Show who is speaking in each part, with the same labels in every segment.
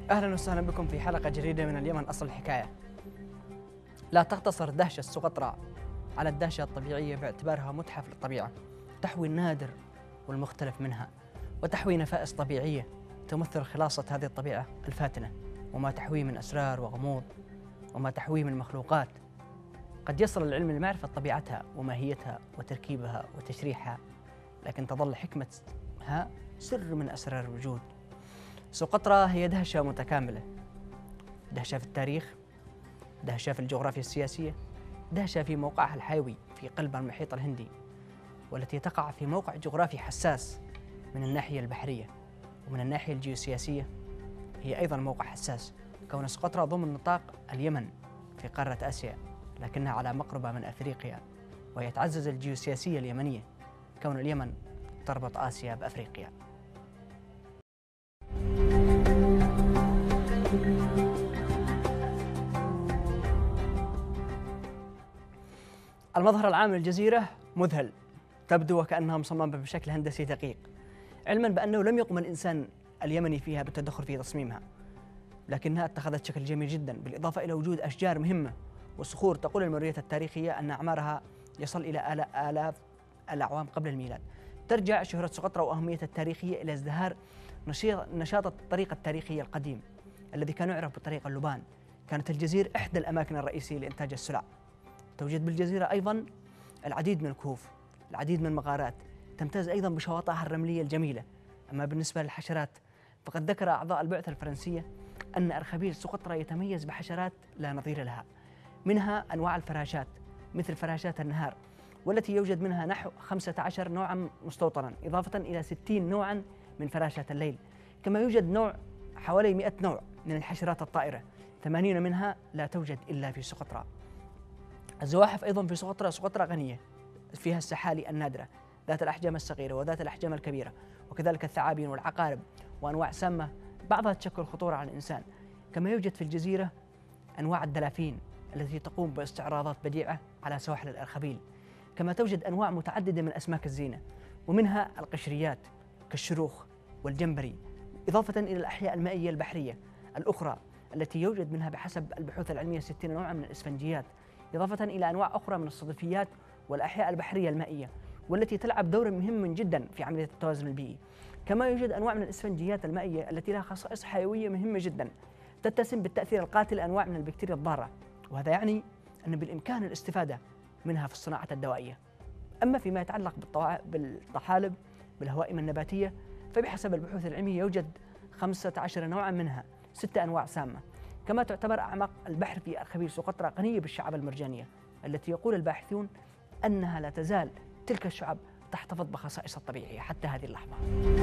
Speaker 1: أهلا وسهلا بكم في حلقة جديدة من اليمن أصل الحكاية. لا تقتصر دهشة سقطرى على الدهشة الطبيعية باعتبارها متحف للطبيعة، تحوي النادر والمختلف منها، وتحوي نفائس طبيعية تمثل خلاصة هذه الطبيعة الفاتنة، وما تحويه من أسرار وغموض، وما تحويه من مخلوقات قد يصل العلم لمعرفة طبيعتها وماهيتها وتركيبها وتشريحها، لكن تظل حكمتها سر من أسرار الوجود. سقطرى هي دهشة متكاملة، دهشة في التاريخ، دهشة في الجغرافيا السياسية، دهشة في موقعها الحيوي في قلب المحيط الهندي، والتي تقع في موقع جغرافي حساس من الناحية البحرية، ومن الناحية الجيوسياسية هي أيضا موقع حساس، كون سقطرى ضمن نطاق اليمن في قارة آسيا، لكنها على مقربة من أفريقيا، وهي تعزز الجيوسياسية اليمنية كون اليمن تربط آسيا بأفريقيا. المظهر العام للجزيرة مذهل، تبدو وكأنها مصممة بشكل هندسي دقيق، علما بأنه لم يقم الإنسان اليمني فيها بالتدخل في تصميمها، لكنها اتخذت شكل جميل جدا، بالإضافة إلى وجود أشجار مهمة وصخور تقول المرية التاريخية أن أعمارها يصل إلى آلاف الأعوام قبل الميلاد. ترجع شهرة سقطرى وأهميتها التاريخية إلى ازدهار نشاط الطريق التاريخي القديم الذي كان يعرف بطريق اللبان. كانت الجزيرة إحدى الأماكن الرئيسية لإنتاج السلع. توجد بالجزيرة أيضا العديد من الكهوف، العديد من المغارات، تمتاز أيضا بشواطئها الرملية الجميلة. أما بالنسبة للحشرات فقد ذكر أعضاء البعثة الفرنسية أن أرخبيل سقطرى يتميز بحشرات لا نظير لها، منها أنواع الفراشات مثل فراشات النهار، والتي يوجد منها نحو 15 نوعا مستوطنا، إضافة إلى 60 نوعا من فراشات الليل. كما يوجد حوالي 100 نوع من الحشرات الطائرة، 80 منها لا توجد إلا في سقطرى. الزواحف أيضا في سقطرى غنية، فيها السحالي النادرة ذات الأحجام الصغيرة وذات الأحجام الكبيرة، وكذلك الثعابين والعقارب وأنواع سامة بعضها تشكل خطورة على الإنسان. كما يوجد في الجزيرة أنواع الدلافين التي تقوم باستعراضات بديعة على سواحل الأرخبيل. كما توجد أنواع متعددة من أسماك الزينة، ومنها القشريات كالشروخ والجمبري، إضافة إلى الأحياء المائية البحرية الأخرى التي يوجد منها بحسب البحوث العلمية 60 نوعا من الإسفنجيات، إضافة إلى أنواع أخرى من الصدفيات والأحياء البحرية المائية، والتي تلعب دورا مهما جدا في عملية التوازن البيئي. كما يوجد أنواع من الإسفنجيات المائية التي لها خصائص حيوية مهمة جدا، تتسم بالتأثير القاتل لأنواع من البكتيريا الضارة، وهذا يعني أن بالإمكان الاستفادة منها في الصناعة الدوائية. أما فيما يتعلق بالطحالب بالهوائم النباتية فبحسب البحوث العلمية يوجد 15 نوعا منها 6 أنواع سامة. كما تعتبر أعماق البحر في أرخبيل سقطرى غنية بالشعاب المرجانية التي يقول الباحثون أنها لا تزال تلك الشعاب تحتفظ بخصائصها الطبيعية حتى هذه اللحظة.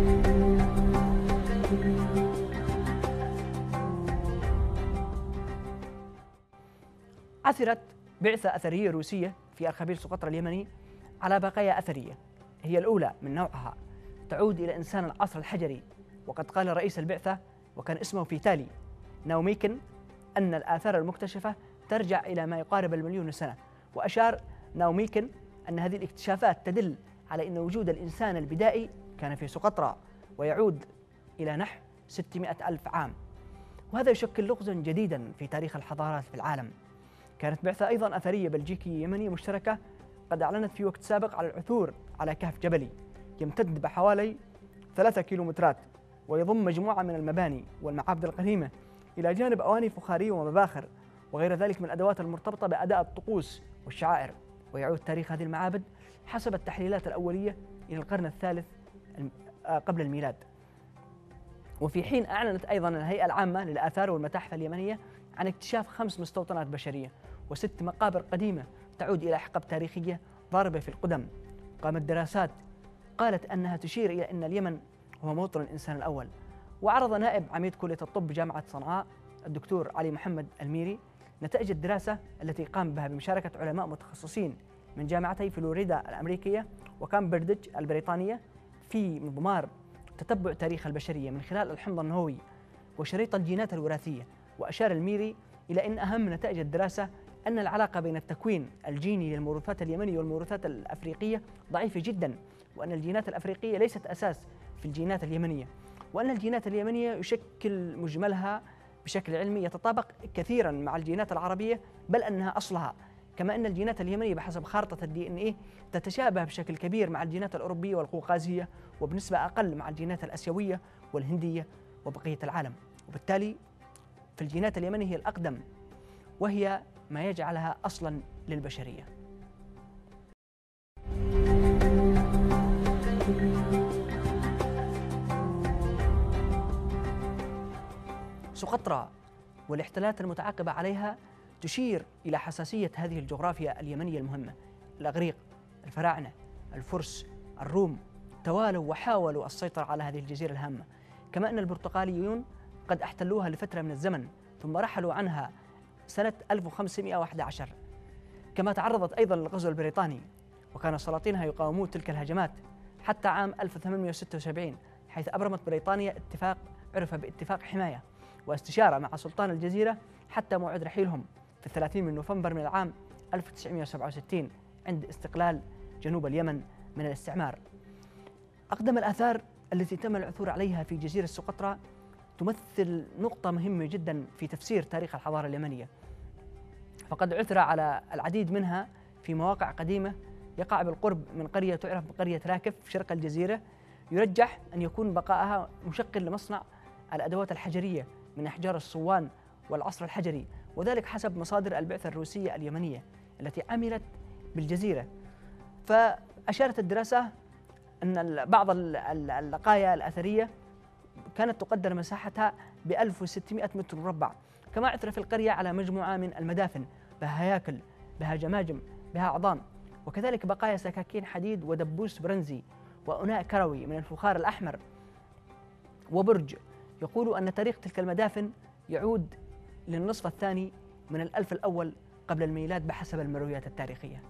Speaker 1: عثرت بعثة أثرية روسية في أرخبيل سقطرى اليمني على بقايا أثرية هي الأولى من نوعها تعود إلى إنسان العصر الحجري، وقد قال رئيس البعثة وكان اسمه فيتالي ناوميكن أن الآثار المكتشفة ترجع إلى ما يقارب 1,000,000 سنة، وأشار ناوميكن أن هذه الاكتشافات تدل على أن وجود الإنسان البدائي كان في سقطرى ويعود إلى نحو 600,000 عام، وهذا يشكل لغزا جديدا في تاريخ الحضارات في العالم. كانت بعثة أيضا أثرية بلجيكية يمنية مشتركة قد أعلنت في وقت سابق على العثور على كهف جبلي يمتد بحوالي 3 كيلومترات، ويضم مجموعة من المباني والمعابد القديمة إلى جانب أواني فخارية ومباخر وغير ذلك من الأدوات المرتبطة بأداء الطقوس والشعائر. ويعود تاريخ هذه المعابد حسب التحليلات الأولية إلى القرن الثالث قبل الميلاد. وفي حين أعلنت أيضا الهيئة العامة للآثار والمتاحف اليمنية عن اكتشاف 5 مستوطنات بشرية و6 مقابر قديمة تعود إلى حقب تاريخية ضاربة في القدم. قامت دراسات قالت أنها تشير إلى أن اليمن هو موطن الإنسان الأول. وعرض نائب عميد كلية الطب بجامعة صنعاء الدكتور علي محمد الميري نتائج الدراسة التي قام بها بمشاركة علماء متخصصين من جامعتي فلوريدا الأمريكية وكامبردج البريطانية في مضمار تتبع تاريخ البشرية من خلال الحمض النووي وشريط الجينات الوراثية. وأشار الميري إلى أن أهم نتائج الدراسة أن العلاقة بين التكوين الجيني للموروثات اليمنية والموروثات الأفريقية ضعيفة جدا، وأن الجينات الأفريقية ليست أساس في الجينات اليمنية، وأن الجينات اليمنية يشكل مجملها بشكل علمي يتطابق كثيرا مع الجينات العربية، بل أنها أصلها، كما أن الجينات اليمنية بحسب خارطة الDNA تتشابه بشكل كبير مع الجينات الأوروبية والقوقازية، وبنسبة أقل مع الجينات الآسيوية والهندية وبقية العالم. وبالتالي فالجينات اليمنية هي الأقدم، وهي ما يجعلها أصلا للبشرية. سقطرى والاحتلالات المتعاقبة عليها تشير إلى حساسية هذه الجغرافيا اليمنية المهمة. الأغريق، الفراعنة، الفرس، الروم توالوا وحاولوا السيطرة على هذه الجزيرة الهامة، كما أن البرتغاليون قد احتلوها لفترة من الزمن ثم رحلوا عنها سنة 1511. كما تعرضت أيضا للغزو البريطاني، وكان سلاطينها يقاومون تلك الهجمات حتى عام 1876، حيث أبرمت بريطانيا اتفاق عرف باتفاق حماية واستشارة مع سلطان الجزيرة حتى موعد رحيلهم في 30 من نوفمبر من العام 1967 عند استقلال جنوب اليمن من الاستعمار. أقدم الآثار التي تم العثور عليها في جزيرة سقطرى تمثل نقطة مهمة جدا في تفسير تاريخ الحضارة اليمنية، فقد عثر على العديد منها في مواقع قديمة يقع بالقرب من قرية تعرف بقرية راكف شرق الجزيرة. يرجح أن يكون بقائها مشكل لمصنع الأدوات الحجرية من أحجار الصوان والعصر الحجري، وذلك حسب مصادر البعثة الروسية اليمنية التي عملت بالجزيرة. فأشارت الدراسة أن بعض اللقايا الأثرية كانت تقدر مساحتها ب 1600 متر مربع. كما عثر في القرية على مجموعة من المدافن بها هياكل، بها جماجم، بها أعظام، وكذلك بقايا سكاكين حديد ودبوس برنزي وأناء كروي من الفخار الأحمر وبرج. يقول أن تاريخ تلك المدافن يعود للنصف الثاني من الألف الأول قبل الميلاد بحسب المرويات التاريخية.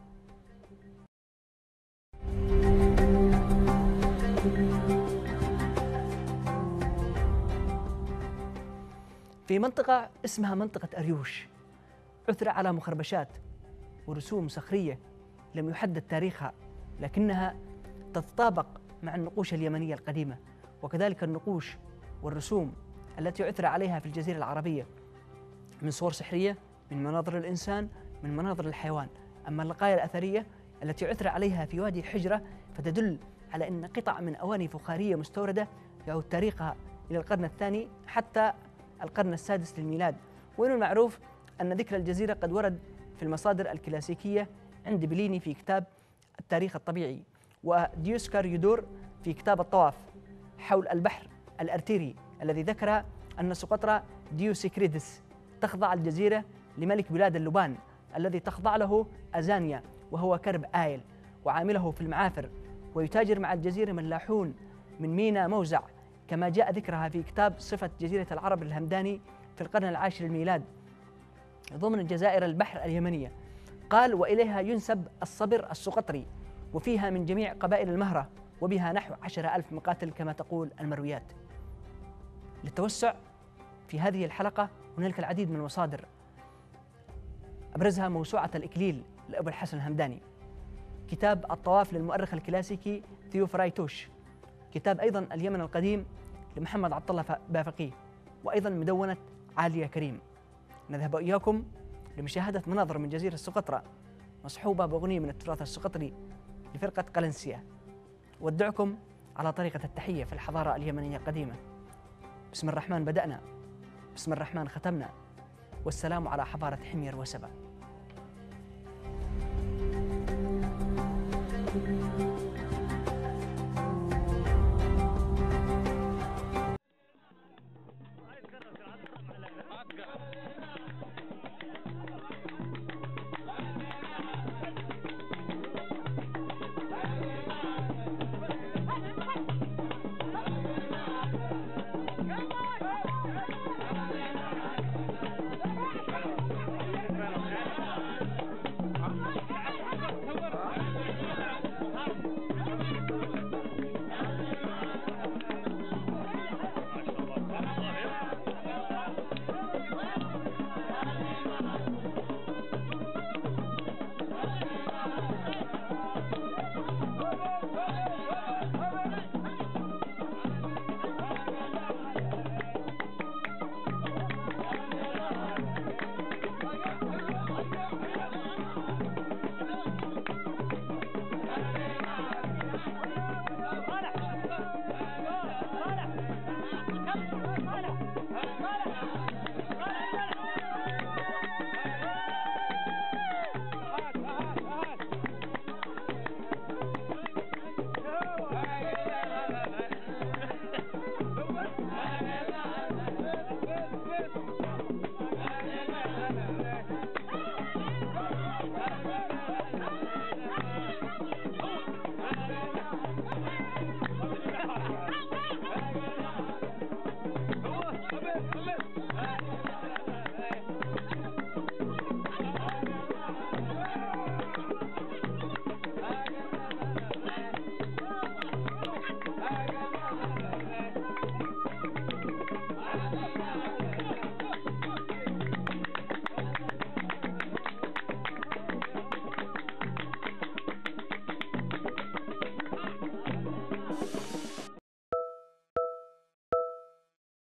Speaker 1: في منطقة اسمها منطقة أريوش عثر على مخربشات ورسوم صخرية لم يحدد تاريخها، لكنها تتطابق مع النقوش اليمنية القديمة، وكذلك النقوش والرسوم التي عثر عليها في الجزيرة العربية من صور سحرية، من مناظر الإنسان، من مناظر الحيوان. أما اللقايا الأثرية التي عثر عليها في وادي الحجرة فتدل على أن قطع من أواني فخارية مستوردة يعود تاريخها إلى القرن الثاني حتى القرن السادس للميلاد. ومن المعروف أن ذكر الجزيرة قد ورد في المصادر الكلاسيكية عند بليني في كتاب التاريخ الطبيعي، وديوسكار يودور في كتاب الطواف حول البحر الأرتيري الذي ذكر أن سقطرى ديوسيكريدس تخضع الجزيرة لملك بلاد اللبان الذي تخضع له أزانيا وهو كرب آيل وعامله في المعافر، ويتاجر مع الجزيرة ملاحون من ميناء موزع، كما جاء ذكرها في كتاب صفة جزيرة العرب الهمداني في القرن العاشر للميلاد ضمن جزائر البحر اليمنية. قال: وإليها ينسب الصبر السقطري، وفيها من جميع قبائل المهرة، وبها نحو 10,000 مقاتل كما تقول المرويات. للتوسع في هذه الحلقة هنالك العديد من المصادر، أبرزها موسوعة الإكليل لأبو الحسن الهمداني، كتاب الطواف للمؤرخ الكلاسيكي ثيوفرايتوش، كتاب أيضا اليمن القديم لمحمد عبد الله بافقيه، وأيضا مدونة عالية كريم. نذهب إياكم لمشاهدة مناظر من جزيرة سقطرى مصحوبة بأغنية من التراث السقطري لفرقة قلنسية. ودعكم على طريقة التحية في الحضارة اليمنية القديمة. بسم الرحمن بدأنا، بسم الرحمن ختمنا، والسلام على حضارة حمير وسبأ.